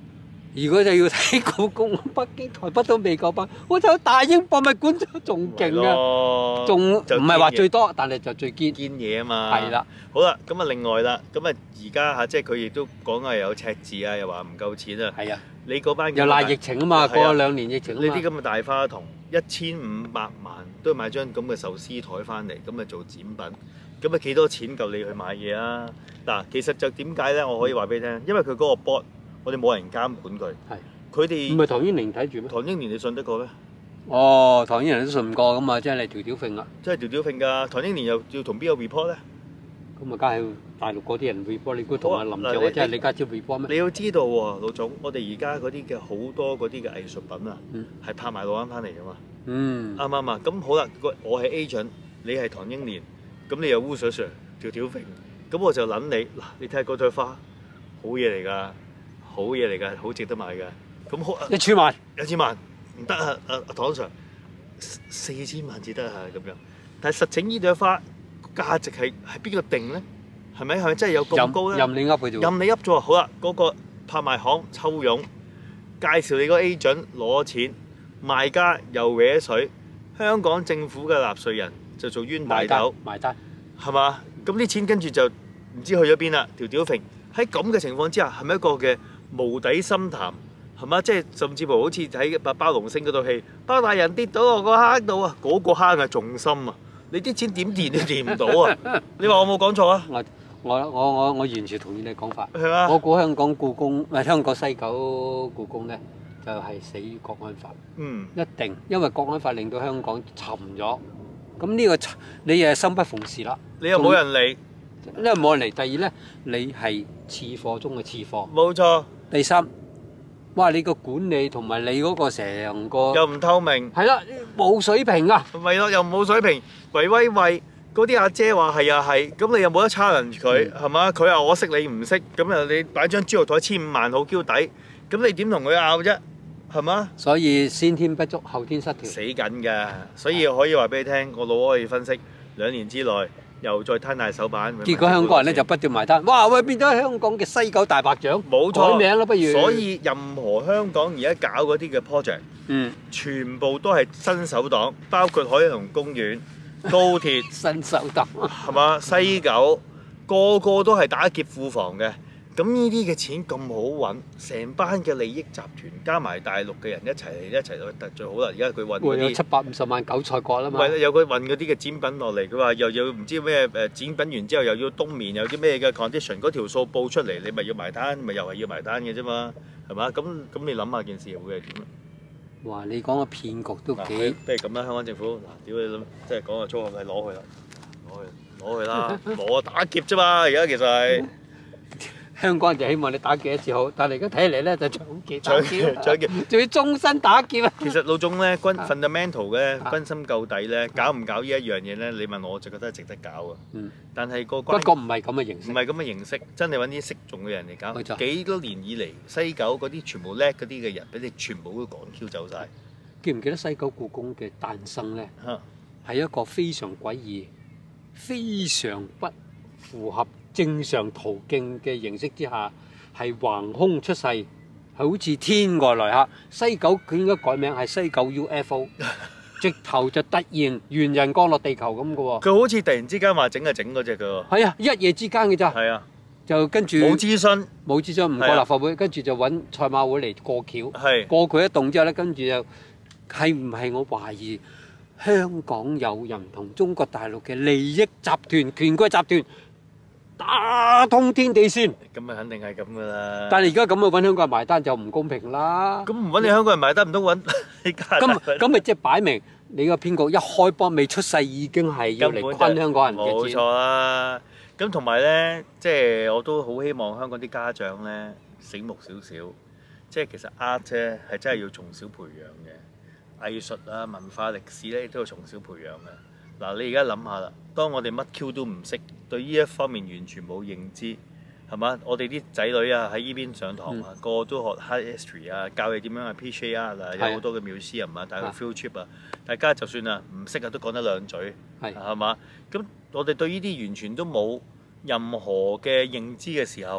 如果就要睇故宮，北京、台北都未夠班，我睇大英博物館仲勁啊，仲唔係話最多，但係就最堅堅嘢啊嘛。 係啦， 好啦，咁啊另外啦，咁啊而家嚇即係佢亦都講係有赤字啊，又話唔夠錢啊。 係啊， 你嗰班又賴疫情啊嘛， 係啊過咗兩年疫情啊嘛呢啲咁嘅大花筒，一千五百萬都買張咁嘅壽司台翻嚟，咁啊做展品，咁啊幾多錢夠你去買嘢啊？嗱，其實就點解咧？我可以話俾你聽，因為佢嗰個 board，我哋冇人監管佢。 係。 佢哋唔係唐英年睇住咩？ 唐英年你信得過咩？ 哦，唐英年都信唔過咁啊，即係你條條揈啦。 真係條條揈㗎！唐英年又要同邊個 report 咧？ 咁啊，梗係大陸嗰啲人 report，你估同阿林鄭或者係李家超 report 咩？ 你要知道喎，老總，我哋而家嗰啲嘅好多嗰啲嘅藝術品啊，係拍賣攞翻翻嚟㗎嘛。 嗯。 啱唔啱啊？咁好啦，我係 agent，你係唐英年，咁你又烏 Sir Sir 條條揈，咁我就撚你嗱，你睇下嗰朵花，好嘢嚟㗎，好嘢嚟㗎，好值得買㗎。咁好一千萬， 一千萬唔得啊！阿阿唐 Sir 四千萬至得啊咁樣。但係實情呢朵花價值係係邊個定咧？係咪係咪真係有咁高咧？ 任你噏佢做。 任你噏咗好啦，嗰、嗰個拍賣行抽傭介紹你個 agent 攞錢，賣家又搲水，香港政府嘅納稅人就做冤大頭， 埋單係嘛？咁啲錢跟住就唔知去咗邊啦，條條揈。喺咁嘅情況之下，係咪一個嘅無底深潭？係嘛？即係甚至乎好似喺《包龍星》嗰套戲，包大人跌到落個坑度啊！嗰、嗰個坑係重心啊！你啲錢點填都填唔到啊！你話我冇講錯啊？ 我我我我我完全同意你講法。 係嘛？ 我估香港故宮唔係香港西九故宮咧，就係、是、死於國安法。 嗯， 一定，因為國安法令到香港沉咗。咁呢、這個你誒生不逢時啦。 你又冇人嚟， 因為冇人嚟。第二咧，你係次貨中嘅次貨。 冇錯。 第三。哇！你個管理同埋你嗰個成個又唔透明， 係啦，冇水平啊！ 咪咯，又冇水平，維威喂嗰啲阿姐話係啊係，咁你又冇得 challenge佢係嘛？佢話我識你唔識，咁啊你擺張豬肉台千五萬好嬌底，咁你點同佢拗啫？係嘛？ 所以先天不足，後天失調， 死緊㗎，所以可以話俾你聽，我腦可以分析兩年之內。又再攤大手板， 結果香港人咧就不斷埋單，哇！喂，變咗香港嘅西九大白象， 冇錯， 改名啦不如。 所以任何香港而家搞嗰啲嘅 project，嗯，全部都係新手黨，包括海洋公園、高鐵、 新手黨， 係嘛？西九個個都係打劫庫房嘅。咁呢啲嘅錢咁好揾，成班嘅利益集團加埋大陸嘅人一齊嚟一齊去得最好啦！而家佢運嗰啲有七百五十萬韭菜國啦嘛。 唔係有佢運嗰啲嘅展品落嚟，佢話又要唔知咩誒展品完之後又要冬眠，有啲咩嘅 condition，嗰條數報出嚟，你咪要埋單，咪又係要埋單嘅啫嘛，係嘛？咁咁你諗下件事會係點啊？ 哇！你講個騙局都幾， 不如咁啦，香港政府嗱，屌你諗，即係講個粗口係攞佢啦，攞佢攞佢啦，攞打劫啫嘛，而家其實係。 香港人就希望你打幾多次好，但係而家睇嚟咧就搶劫，搶劫， 搶劫， 仲要終身打劫啊！ 其實老總咧，軍 fundamental 咧，軍心究底咧，搞唔搞呢一樣嘢咧？你問我，我就覺得值得搞啊。嗯。但係個不過唔係咁嘅形式， 唔係咁嘅形式，真係揾啲識種嘅人嚟搞。 冇錯。 幾多年以嚟，西九嗰啲全部叻嗰啲嘅人，俾你全部都趕 Q 走晒。 記唔記得西九故宮嘅誕生咧？嚇，係一個非常詭異、非常不符合正常途徑嘅形式之下，係橫空出世，係好似天外來客。西九佢應該改名係西九 U F O， 直頭就突然猿人降落地球咁嘅喎。 佢好似突然之間話整就整嗰隻嘅喎。 係啊，一夜之間嘅咋。 係啊， 就跟住冇諮詢， 冇諮詢唔過立法會，跟住就揾賽馬會嚟過橋。 係過佢一棟之後咧，跟住就係唔係我懷疑香港有人同中國大陸嘅利益集團、權貴集團打通天地線， 咁啊肯定係咁噶啦。 但係而家咁啊揾香港人埋單就唔公平啦。 咁唔揾你香港人埋單，唔通揾你加拿大？ 咁咁咪即係擺明你個騙局一開波未出世已經係要嚟昆香港人嘅錢。 冇錯啦。咁同埋咧，即係我都好希望香港啲家長咧醒目少少。即係其實 art 咧係真係要從小培養嘅，藝術啊、文化、歷史咧都要從小培養嘅。嗱，你而家諗下啦，當我哋乜 Q 都唔識，對呢一方面完全冇認知，係嘛？我哋啲仔女啊喺呢邊上堂啊，嗯、個個都學 Art History 啊，教你點樣去 P J Art 啊，有好多嘅 museum 啊，帶佢 field trip 啊，大家就算啊唔識啊都講得兩嘴，係嘛？咁我哋對呢啲完全都冇任何嘅認知嘅時候，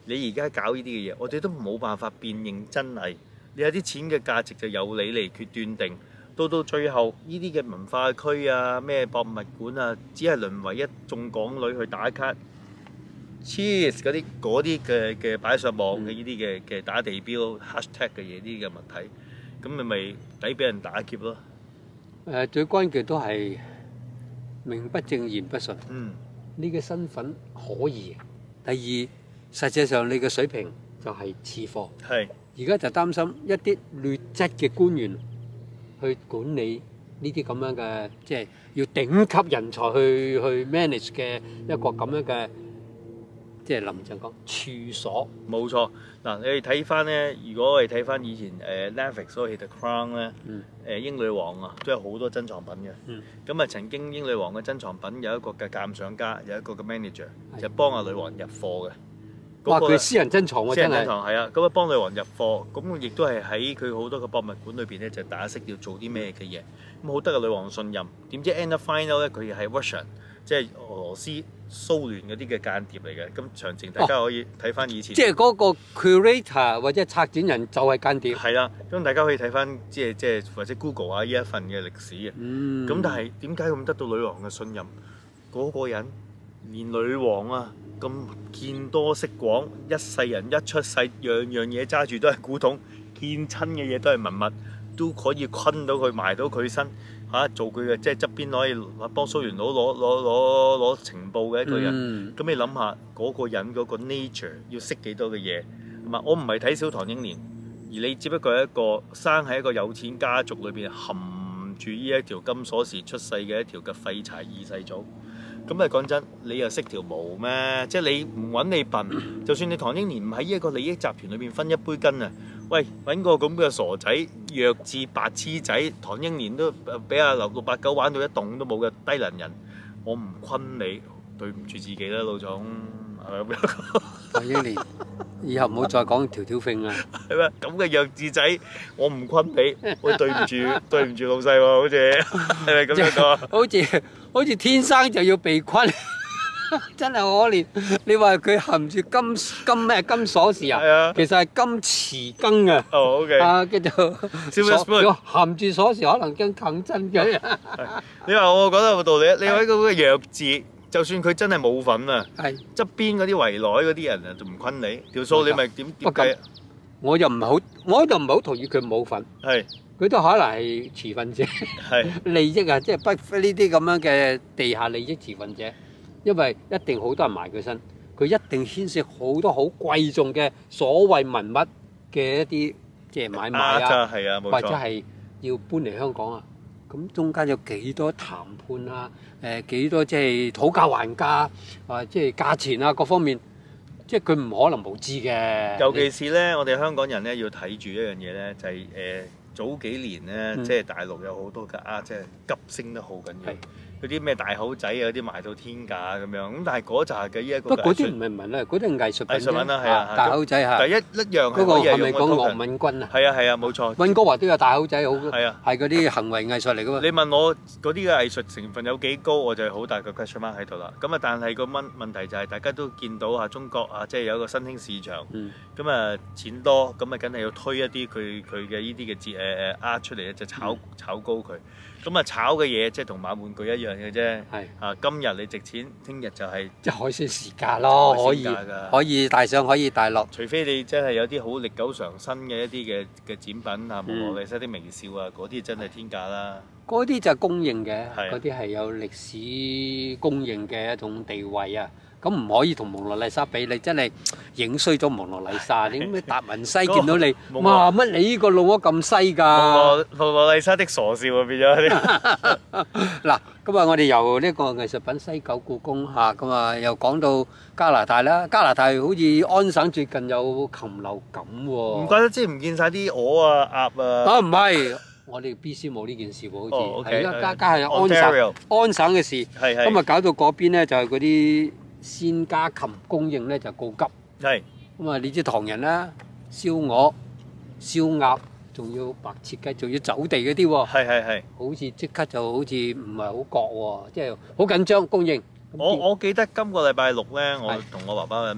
你而家搞呢啲嘅嘢，我哋都冇辦法辨認真偽。你有啲錢嘅價值就由你嚟決斷定。到到最後，呢啲嘅文化區啊、咩博物館啊，只係淪為一眾港女去打卡、cheers 嗰啲嗰啲嘅嘅擺上網嘅呢啲嘅嘅打地標、hashtag 嘅嘢，呢啲嘅物體，咁你咪抵俾人打劫咯。 誒，最關鍵都係名不正言不順。 嗯， 呢個身份可以。第二，實際上你嘅水平就係次貨。 係。 而家就擔心一啲劣質嘅官員。去管理呢啲咁樣嘅，即係要頂級人才去去 manage 嘅一個咁樣嘅，即係林鄭講處所。 冇錯，嗱，你哋睇翻咧，如果我哋睇翻以前誒 Netflix 嗰個 The Crown 咧，誒英女王啊，都有好多珍藏品嘅。咁啊，曾經英女王嘅珍藏品有一個嘅鑑賞家，有一個嘅 manager，就幫阿女王入貨嘅。 哇！佢私人珍藏喎， 私人珍藏係啊，咁啊幫女王入貨，咁亦都係喺佢好多個博物館裏邊咧，就打識要做啲咩嘅嘢，咁好得個女王信任。點知 end up find out 咧，佢係 Russian，即係俄羅斯蘇聯嗰啲嘅間諜嚟嘅。咁詳情大家可以睇翻以前。 即係嗰個 curator 或者策展人就係間諜。 係啦，咁大家可以睇翻即係即係或者 Google 下呢一份嘅歷史嘅。 嗯。 咁但係點解咁得到女王嘅信任？嗰個人連女王啊！咁見多識廣，一世人一出世，樣樣嘢揸住都係古董，見親嘅嘢都係文物，都可以昆到佢埋到佢身嚇、啊，做佢嘅即係側邊可以幫蘇聯佬攞攞攞攞情報嘅一個人。咁、嗯、你諗下嗰個人嗰個 nature 要識幾多嘅嘢？係嘛？我唔係睇小唐英年，而你只不過係一個生喺一個有錢家族裏邊含住呢一條金鎖匙出世嘅一條嘅廢柴二世祖。咁啊講真，你又識條毛咩？即係你唔揾你笨，就算你唐英年唔喺呢一個利益集團裏邊分一杯羹啊！喂，揾個咁嘅傻仔、弱智白痴仔，唐英年都俾阿劉六八九玩到一棟都冇嘅低能人，我唔昆你，對唔住自己啦，老總，係咪咁樣？ 唐英年，以後唔好再講條條揈啦。 係咩？咁嘅弱智仔，我唔昆你，喂，對唔住，對唔住老細喎，好似係咪咁樣講？ 好似好似天生就要被昆，真係可憐。你話佢含住金金咩金鎖匙啊？ 係啊， 其實係金匙羹啊。 哦 ，OK。 啊，叫做 Silver spoon。 含住鎖匙可能驚啃真嘅。 你話我覺得有道理。你話嗰個弱智。就算佢真係冇份啊，側邊嗰啲圍內嗰啲人啊，就唔昆你條數，你咪點點計？ 我又唔係好，我就唔係好同意佢冇份。 係， 佢都可能係持份者，利益啊，即係不呢啲咁樣嘅地下利益持份者，因為一定好多人埋佢身，佢一定牽涉好多好貴重嘅所謂文物嘅一啲即係買賣啊，或者係要搬嚟香港啊。咁中間有幾多談判啊？誒幾多即係討價還價啊？即係價錢啊各方面，即係佢唔可能無知嘅。 尤其是咧，我哋香港人咧要睇住一樣嘢咧，就係、是、誒、呃、早幾年咧，嗯、即係大陸有好多嘅啊，即係急升得好緊要。嗰啲咩大口仔啊，嗰啲賣到天價咁樣，咁但係嗰扎嘅呢一個， 不過嗰啲唔係文啦，嗰啲係藝術品。 藝術品啦，係啊， 大口仔嚇。 第一一樣嗰個係咪講黃敏君啊？ 係啊係啊，冇錯。 溫哥華都有大口仔，好係啊， 係嗰啲行為藝術嚟噶嘛。 你問我嗰啲嘅藝術成分有幾高，我就係好大個 question mark 喺度啦。咁啊，但係個問問題就係大家都見到啊，中國啊，即係有一個新興市場。嗯。咁啊，錢多，咁啊，梗係要推一啲佢佢嘅呢啲嘅節誒誒呃出嚟咧，就炒炒高佢。咁啊，炒嘅嘢即係同買玩具一樣嘅啫。係啊，今日你值錢，聽日就係即係海鮮市價咯，可以可以大上可以大落。 除非你真係有啲好歷久常新嘅一啲嘅嘅展品啊，蒙羅麗莎啲微笑啊，嗰啲真係天價啦。 嗰啲就係公認嘅，嗰啲係有歷史公認嘅一種地位啊。咁唔可以同蒙羅麗莎比，你真係影衰咗蒙羅麗莎。你咩達文西見到你，哇乜你呢個老咗咁西㗎？ 蒙羅麗莎的傻笑啊，變咗。 嗱，咁啊，我哋由呢個藝術品西九故宮嚇，咁啊又講到加拿大啦。加拿大好似安省最近有禽流感喎。唔怪得知唔見晒啲鵝啊、鴨啊。 啊唔係。我哋 B C 冇呢件事喎，好似係而家家係安省安省嘅事，咁啊搞到嗰邊咧就係嗰啲鮮家禽供應咧就告急，係咁啊！你知唐人啦，燒鵝、燒鴨，仲要白切雞，仲要走地嗰啲喎，係係係，好似即刻就好似唔係好覺喎，即係好緊張供應。 我我記得今個禮拜六咧，我同我爸爸諗住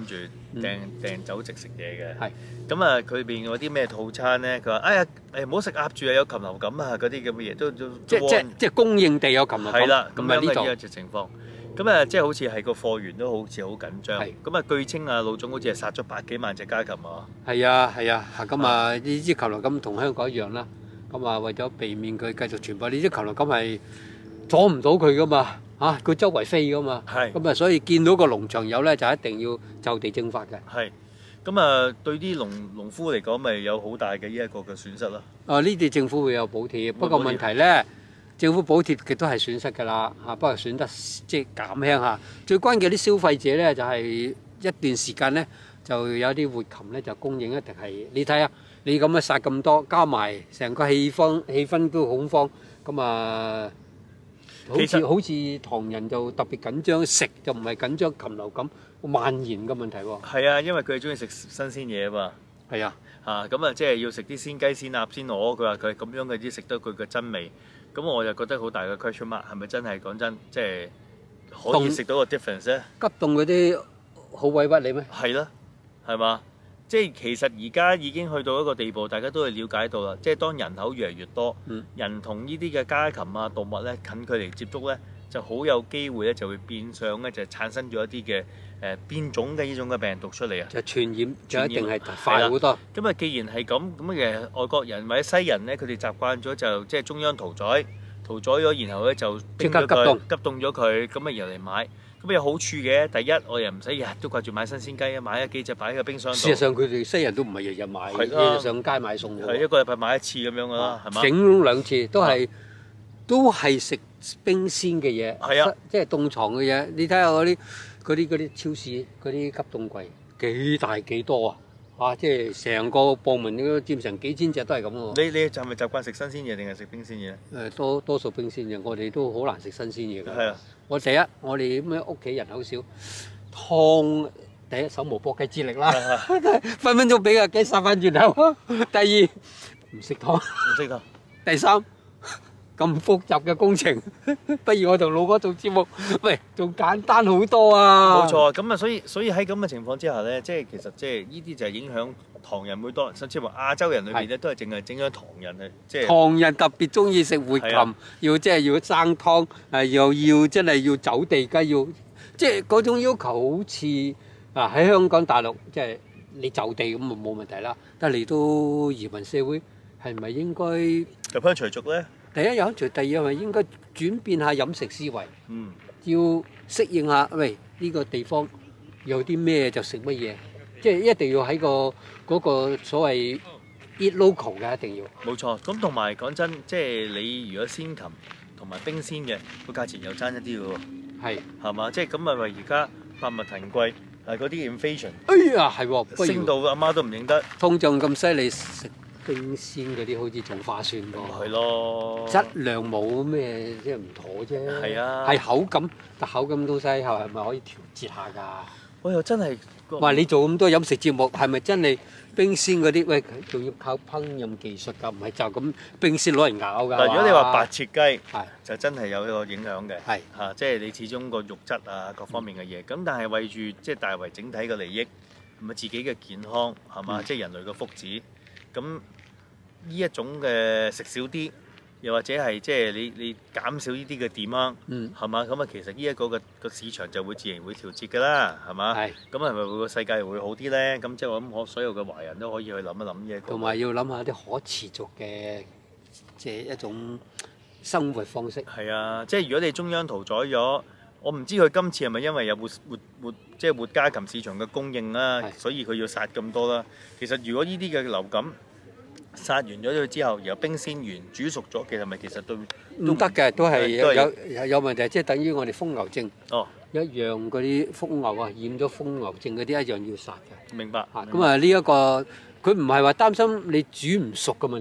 訂訂酒席食嘢嘅。 係咁啊，佢邊嗰啲咩套餐咧？佢話：哎呀，誒唔好食鴨住啊，有禽流感啊，嗰啲咁嘅嘢都都即都即即供應地有禽流感。 係啦，咁唔係呢度樣嘅呢一隻情況。咁啊，即係好似係個貨源都好似好緊張。 係咁啊，據稱啊，老總好似係殺咗百幾萬隻家禽啊。 係啊係啊，咁啊呢啲禽流感同香港一樣啦。咁啊，為咗避免佢繼續傳播，呢啲禽流感係阻唔到佢噶嘛。嚇，佢周圍飛噶嘛。 係。 咁啊，所以見到個農場有咧，就一定要就地正法嘅。 係。咁啊，對啲農農夫嚟講，咪有好大嘅呢一個嘅損失咯。 啊，呢啲政府會有補貼，不過問題咧，政府補貼佢都係損失㗎啦嚇，不過損得即係減輕下。最關鍵啲消費者咧，就係一段時間咧，就有啲活禽咧就供應一定係你睇下，你咁樣殺咁多，加埋成個氣氛氣氛都恐慌，咁啊，好似好似唐人就特別緊張，食就唔係緊張禽流感蔓延嘅問題喎。 係啊，因為佢哋中意食新鮮嘢啊嘛。 係啊， 嚇咁啊，即係要食啲鮮雞、鮮鴨、鮮鵝。佢話佢咁樣嘅啲食得佢嘅真味。咁我就覺得好大嘅 question mark，係咪真係講真，即係可以食到個 difference 咧？ 急凍嗰啲好委屈你咩？ 係啦，係嘛？即係其實而家已經去到一個地步，大家都係了解到啦。即係當人口越嚟越多， 嗯、 人同呢啲嘅家禽啊動物咧近距離接觸咧，就好有機會咧就會變相咧就產生咗一啲嘅誒變種嘅呢種嘅病毒出嚟啊！ 就傳染就一定係快好多。 咁啊，既然係咁，咁嘅外國人或者西人咧，佢哋習慣咗就即係中央屠宰，屠宰咗，然後咧就冰咗佢，急凍咗佢，咁啊入嚟買。咁有好處嘅，第一我又唔使日日都掛住買新鮮雞啊，買咗幾隻擺喺個冰箱度。 事實上佢哋西人都唔係日日買，日日上街買餸嘅。 係一個禮拜買一次咁樣噶啦，係嘛？ 整兩次都係都係食冰鮮嘅嘢， 係啊， 即係凍藏嘅嘢。你睇下嗰啲嗰啲嗰啲超市嗰啲急凍櫃幾大幾多啊？啊，即係成個部門都佔成幾千隻都係咁喎。 你你係咪習慣食新鮮嘢定係食冰鮮嘢？ 誒多多數冰鮮嘅，我哋都好難食新鮮嘢㗎。 係啊。 我第一，我哋咁樣屋企人口少，湯第一手無縛雞之力啦，分分鐘俾個雞殺翻轉頭。第二唔食湯， 唔識湯。 第三咁複雜嘅工程，不如我同老哥做節目，喂，仲簡單好多啊！ 冇錯，咁啊，所以所以喺咁嘅情況之下咧，即係其實即係呢啲就係影響唐人會多，甚至話亞洲人裏邊咧都係淨係整咗唐人係即係。 唐人特別中意食活禽，要即係要生湯，誒又要真係要走地雞，要即係嗰種要求好似啊喺香港大陸即係你就地咁啊冇問題啦，但係嚟到移民社會係咪應該入鄉隨俗咧？ 第一有隨，第二係咪應該轉變下飲食思維？ 嗯， 要適應下，喂呢個地方有啲咩就食乜嘢，即係一定要喺個嗰個所謂 eat local 嘅，一定要。 冇錯，咁同埋講真，即係你如果鮮禽同埋冰鮮嘅個價錢又爭一啲嘅喎。 係係嘛？即係咁咪話而家百物騰貴，係嗰啲 inflation。 哎呀，係喎， 升到阿媽都唔認得。 通脹咁犀利，食冰鮮嗰啲好似仲划算喎。 係咯。 質量冇咩即係唔妥啫。 係啊。係口感，但口感東西係咪可以調節下㗎？ 我又真係話你做咁多飲食節目，係咪真係冰鮮嗰啲？喂，仲要靠烹飪技術㗎，唔係就咁冰鮮攞嚟咬㗎。 嗱，如果你話白切雞， 係就真係有一個影響嘅。 係嚇，即係你始終個肉質啊，各方面嘅嘢。咁但係為住即係大為整體嘅利益，同埋自己嘅健康係嘛？即係人類嘅福祉。咁呢一種嘅食少啲，又或者係即係你你減少呢啲嘅點啊，係嘛？咁啊，其實呢一個嘅個市場就會自然會調節㗎啦，係嘛？係。咁係咪會個世界會好啲咧？咁即係我諗，我所有嘅華人都可以去諗一諗呢一個。 同埋要諗下啲可持續嘅即係一種生活方式。 係啊，即係如果你中央屠宰咗，我唔知佢今次係咪因為有活活活即係活家禽市場嘅供應啦，所以佢要殺咁多啦。其實如果呢啲嘅流感殺完咗佢之後，然後冰鮮完煮熟咗，其實咪其實都唔得嘅，都係有有有問題，即係等於我哋瘋牛症。 哦， 一樣嗰啲瘋牛啊，染咗瘋牛症嗰啲一樣要殺嘅。 明白。 嚇，咁啊呢一個佢唔係話擔心你煮唔熟嘅問題，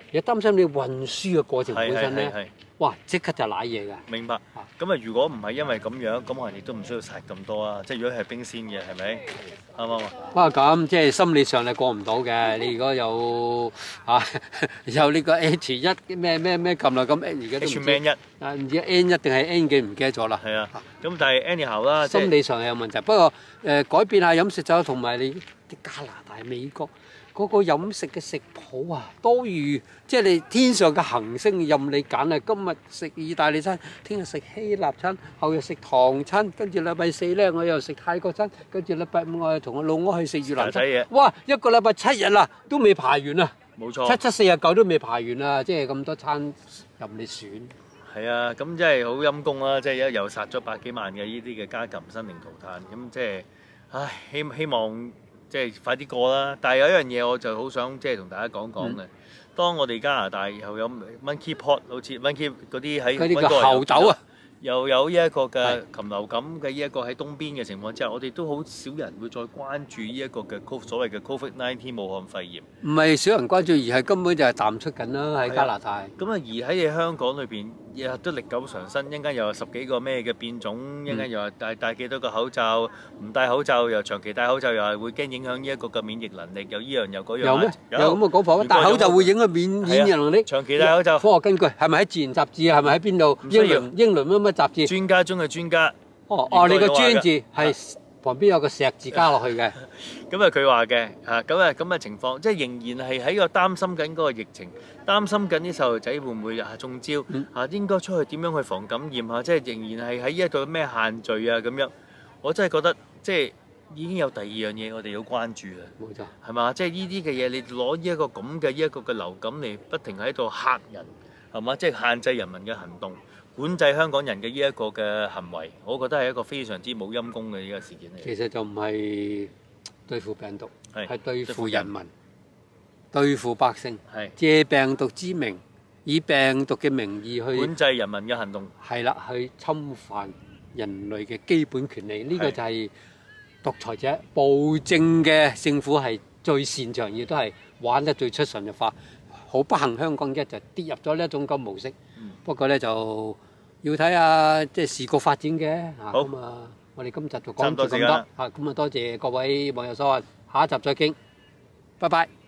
又擔心你運輸嘅過程本身咧， 係哇！即刻就瀨嘢㗎。 明白。咁啊，如果唔係因為咁樣，咁可能亦都唔需要殺咁多啊。即係如果係冰鮮嘅，係咪？啱唔啱啊？ 哇！咁即係心理上係過唔到嘅。你如果有嚇有呢個 H 一咩咩咩撳啦，咁而家都唔 H 咩一啊，唔知 N 一定係 N 幾唔記得咗啦。 係啊。咁但係 anyhow 啦，即係心理上係有問題。不過誒，改變下飲食就同埋你啲加拿大、美國嗰個飲食嘅食譜啊，多如即係你天上嘅行星任你揀啊！今日食意大利餐，聽日食希臘餐，後日食唐餐，跟住禮拜四咧我又食泰國餐，跟住禮拜五我又同我老柯去食越南餐。哇！一個禮拜七日啦，都未排完啊！ 冇錯， 七七四十九都未排完啊！即係咁多餐任你選。 係啊，咁即係好陰公啦！即係一又殺咗百幾萬嘅呢啲嘅家禽生靈塗炭，咁即係唉希希望。即係快啲過啦！但係有一樣嘢我就好想即係同大家講講嘅。當我哋加拿大又有 monkey pot， 好似 monkey 嗰啲喺嗰啲叫猴痘啊， 又有呢一個嘅禽流感嘅呢一個喺東邊嘅情況之下，我哋都好少人會再關注呢一個嘅所謂嘅 Covid 十九 武漢肺炎。 唔係少人關注，而係根本就係淡出緊啦喺加拿大。 咁啊，而喺你香港裏邊，日日都歷久常新，一陣間又有十幾個咩嘅變種，一陣間又話戴戴幾多個口罩，唔戴口罩又長期戴口罩又係會驚影響呢一個嘅免疫能力，又依樣又嗰樣。 有咩？有咁嘅講法咩？戴口罩會影響免免疫能力？ 長期戴口罩。 科學根據係咪喺自然雜誌？係咪喺邊度？英倫英倫乜乜雜誌？ 專家中嘅專家。 哦哦，你個專字係旁邊有個石字加落去嘅。 咁啊，佢話嘅嚇，咁啊咁嘅情況，即係仍然係喺個擔心緊嗰個疫情，擔心緊啲細路仔會唔會啊中招嚇，應該出去點樣去防感染嚇，即係仍然係喺呢一度咩限聚啊咁樣。我真係覺得即係已經有第二樣嘢我哋要關注啦。 冇錯， 係嘛？即係呢啲嘅嘢，你攞呢一個咁嘅呢一個嘅流感嚟不停喺度嚇人，係嘛？即係限制人民嘅行動。管制香港人嘅呢一個嘅行為，我覺得係一個非常之冇陰功嘅呢個事件嚟。 其實就唔係對付病毒，係係對付人民、對付百姓， 係借病毒之名，以病毒嘅名義去管制人民嘅行動。 係啦，去侵犯人類嘅基本權利。呢個就係獨裁者、暴政嘅政府係最擅長，亦都係玩得最出神入化。好不幸，香港一就跌入咗呢一種咁模式。不過咧就要睇下即係時局發展嘅嚇。咁啊，我哋今集就講到咁多嚇。咁啊，多謝各位網友收看，下一集再傾，拜拜。